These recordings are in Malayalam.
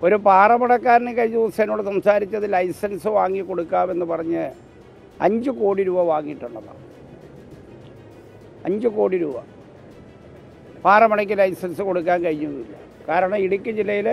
ഒരു പാറമടക്കാരന് കഴിഞ്ഞ ദിവസം എന്നോട് സംസാരിച്ചത് ലൈസൻസ് വാങ്ങി കൊടുക്കാമെന്ന് പറഞ്ഞ് 5 കോടി രൂപ വാങ്ങിയിട്ടുള്ളതാണ്. 5 കോടി രൂപ പാറമടയ്ക്ക് ലൈസൻസ് കൊടുക്കാൻ കഴിഞ്ഞൊന്നുമില്ല. കാരണം ഇടുക്കി ജില്ലയിൽ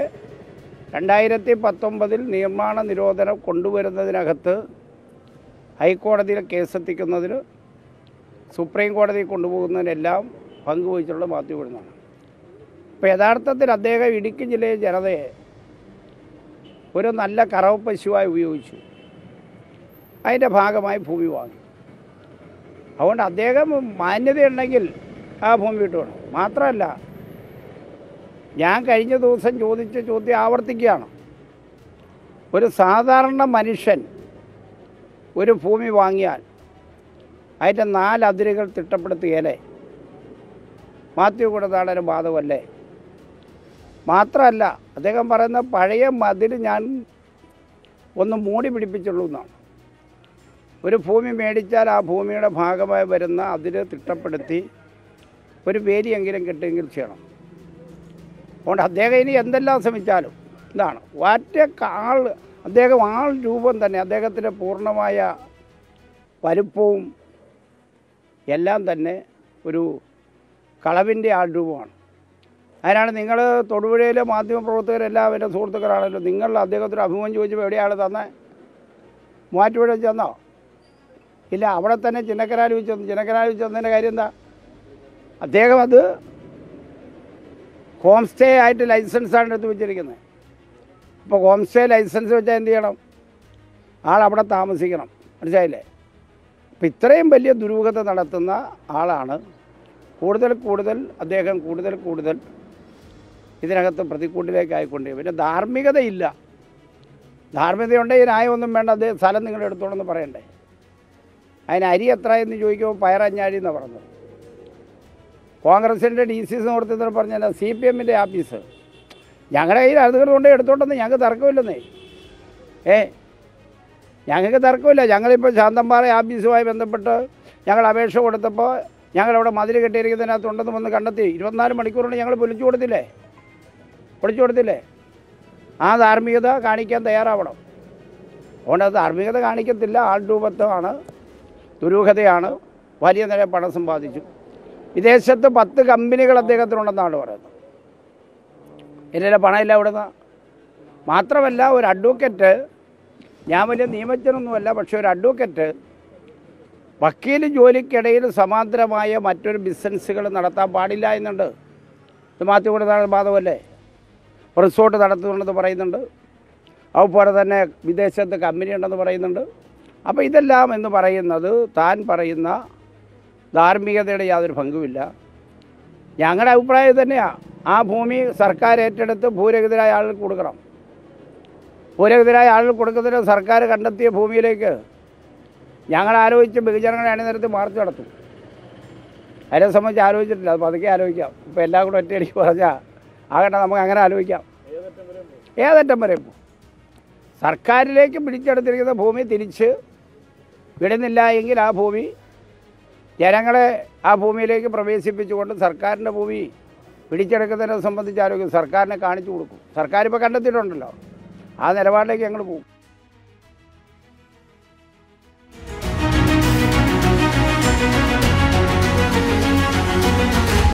2019 നിർമ്മാണ നിരോധനം കൊണ്ടുവരുന്നതിനകത്ത് ഹൈക്കോടതിയിൽ കേസെത്തിക്കുന്നതിന് സുപ്രീം കോടതിയിൽ കൊണ്ടുപോകുന്നതിനെല്ലാം പങ്കുവഹിച്ചുള്ള മാധ്യമപ്പെടുന്നതാണ്. ഇപ്പോൾ യഥാർത്ഥത്തിൽ അദ്ദേഹം ഇടുക്കി ജില്ലയിലെ ജനതയെ ഒരു നല്ല കറവ പശുവായി ഉപയോഗിച്ചു. അതിൻ്റെ ഭാഗമായി ഭൂമി വാങ്ങി. അതുകൊണ്ട് അദ്ദേഹം മാന്യതയുണ്ടെങ്കിൽ ആ ഭൂമി വിട്ടുവേണം. മാത്രമല്ല, ഞാൻ കഴിഞ്ഞ ദിവസം ചോദിച്ച ചോദ്യം ആവർത്തിക്കുകയാണ്. ഒരു സാധാരണ മനുഷ്യൻ ഒരു ഭൂമി വാങ്ങിയാൽ അതിൻ്റെ 4 അതിരുകൾ തിട്ടപ്പെടുത്തുകയല്ലേ? മാത്യു കൊടുത്താളൊരു ബാധകമല്ലേ? മാത്രമല്ല, അദ്ദേഹം പറയുന്ന പഴയ മതിൽ ഞാൻ ഒന്ന് മൂടി പിടിപ്പിച്ചുള്ളൂ എന്നാണ്. ഒരു ഭൂമി മേടിച്ചാൽ ആ ഭൂമിയുടെ ഭാഗമായി വരുന്ന അതിര് തിട്ടപ്പെടുത്തി ഒരു വേലിയെങ്കിലും കെട്ടുമെങ്കിൽ ചെയ്യണം. അതുകൊണ്ട് അദ്ദേഹം ഇനി എന്തെല്ലാം ശ്രമിച്ചാലും ഇതാണ് അദ്ദേഹം ആൾ രൂപം തന്നെ, അദ്ദേഹത്തിൻ്റെ പൂർണ്ണമായ വലുപ്പവും എല്ലാം തന്നെ ഒരു കളവിൻ്റെ ആൾ രൂപമാണ്. അതിനാണ് നിങ്ങൾ തൊടുപുഴയിലെ മാധ്യമപ്രവർത്തകരെല്ലാവരും സുഹൃത്തുക്കളാണല്ലോ. നിങ്ങൾ അദ്ദേഹത്തിന് അഭിമുഖം ചോദിച്ചപ്പോൾ എവിടെയാണ് തന്നെ? മൂവാറ്റുപുഴ വെച്ച് തന്നോ? ഇല്ല, അവിടെ തന്നെ ചിന്നക്കനാല് വെച്ച് തന്നു. ചിന്നക്കനാല് വെച്ച് തന്നതിൻ്റെ കാര്യം എന്താ? അദ്ദേഹം അത് ഹോം സ്റ്റേ ആയിട്ട് ലൈസൻസാണ് എടുത്ത് വെച്ചിരിക്കുന്നത്. ഇപ്പോൾ ഹോം സ്റ്റേ ലൈസൻസ് വെച്ചാൽ എന്ത് ചെയ്യണം? ആളവിടെ താമസിക്കണം. മനസ്സിലായില്ലേ? അപ്പം ഇത്രയും വലിയ ദുരൂഹത നടത്തുന്ന ആളാണ്. അദ്ദേഹം കൂടുതൽ ഇതിനകത്ത് പ്രതിക്കൂട്ടിലേക്ക് ആയിക്കൊണ്ടേ. പിന്നെ ധാർമ്മികതയില്ല. ധാർമ്മികതയുണ്ടെങ്കിൽ ന്യായമൊന്നും വേണ്ട. അദ്ദേഹം സ്ഥലം നിങ്ങൾ എടുത്തോളെന്ന് പറയണ്ടേ? അതിന് അരി എത്ര എന്ന് ചോദിക്കുമ്പോൾ പയറഞ്ഞാഴി എന്നാണ് പറഞ്ഞത്. കോൺഗ്രസിൻ്റെ DC നേതൃത്വത്തിൽ പറഞ്ഞാൽ CPMൻ്റെ ആഫീസ് ഞങ്ങളുടെ കയ്യിൽ അതുകൊണ്ട് കൊണ്ട് എടുത്തോണ്ടെന്ന് ഞങ്ങൾക്ക് തർക്കമില്ലെന്നേ. ഞങ്ങൾക്ക് തർക്കമില്ല. ഞങ്ങളിപ്പോൾ ശാന്തമ്പാറ ആഫീസുമായി ബന്ധപ്പെട്ട് ഞങ്ങൾ അപേക്ഷ കൊടുത്തപ്പോൾ ഞങ്ങളവിടെ മതിൽ കെട്ടിയിരിക്കുന്നതിനകത്തുണ്ടെന്ന് വന്ന് കണ്ടെത്തി. 24 മണിക്കൂറുകൊണ്ട് ഞങ്ങൾ പൊളിച്ചു കൊടുത്തില്ലേ? ആ ധാർമ്മികത കാണിക്കാൻ തയ്യാറാവണം. അതുകൊണ്ട് അത് ധാർമ്മികത കാണിക്കത്തില്ല. ആൾ രൂപത്വമാണ്, ദുരൂഹതയാണ്. വലിയ നിലയിൽ പണം സമ്പാദിച്ചു. വിദേശത്ത് 10 കമ്പനികൾ അദ്ദേഹത്തിനുണ്ടെന്നാണ് പറയുന്നത്. ഇതിൻ്റെ പണമില്ല ഇവിടുന്ന്. മാത്രമല്ല, ഒരു അഡ്വക്കറ്റ്, ഞാൻ വലിയ നിയമജ്ഞനൊന്നുമല്ല, പക്ഷേ ഒരു അഡ്വക്കറ്റ് വക്കീൽ ജോലിക്കിടയിൽ സമാന്തരമായ മറ്റൊരു ബിസിനസ്സുകൾ നടത്താൻ പാടില്ല എന്നുണ്ട്. ഇത് മാറ്റി കൊടുത്താൽ ബാധകമല്ലേ? റിസോർട്ട് നടത്തുന്നുണ്ടെന്ന് പറയുന്നുണ്ട്. അതുപോലെ തന്നെ വിദേശത്ത് കമ്പനി ഉണ്ടെന്ന് പറയുന്നുണ്ട്. അപ്പോൾ ഇതെല്ലാം എന്ന് പറയുന്നത് താൻ പറയുന്ന ധാർമ്മികതയുടെ യാതൊരു പങ്കുമില്ല. ഞങ്ങളുടെ അഭിപ്രായം തന്നെയാണ്. ആ ഭൂമി സർക്കാർ ഏറ്റെടുത്ത് ഭൂരഹിതരായ ആളുകൾക്ക് കൊടുക്കണം. ഭൂരഹിതരായ ആളുകൾ കൊടുക്കുന്നതിന് സർക്കാർ കണ്ടെത്തിയ ഭൂമിയിലേക്ക് ഞങ്ങൾ ആലോചിച്ച് ബഹുജനങ്ങളെ അണിനിരത്തി മാർച്ച് നടത്തും. അതിനെ സംബന്ധിച്ച് ആലോചിച്ചിട്ടില്ല. അത് പതുക്കെ ആലോചിക്കാം. ഇപ്പോൾ എല്ലാം കൂടെ ഒറ്റയടിക്ക് പറഞ്ഞാൽ ആകട്ടെ, നമുക്ക് അങ്ങനെ ആലോചിക്കാം. ഏതറ്റം വരെ സർക്കാരിലേക്ക് പിടിച്ചെടുത്തിരിക്കുന്ന ഭൂമി തിരിച്ച് വിടുന്നില്ല എങ്കിൽ ആ ഭൂമി ജനങ്ങളെ ആ ഭൂമിയിലേക്ക് പ്രവേശിപ്പിച്ചുകൊണ്ട് സർക്കാരിൻ്റെ ഭൂമി പിടിച്ചെടുക്കുന്നതിനെ സംബന്ധിച്ച് ആലോചിക്കും. സർക്കാരിനെ കാണിച്ചു കൊടുക്കും. സർക്കാർ ഇപ്പോൾ കണ്ടെത്തിയിട്ടുണ്ടല്ലോ. ആ നിലപാടിലേക്ക് ഞങ്ങൾ പോകും.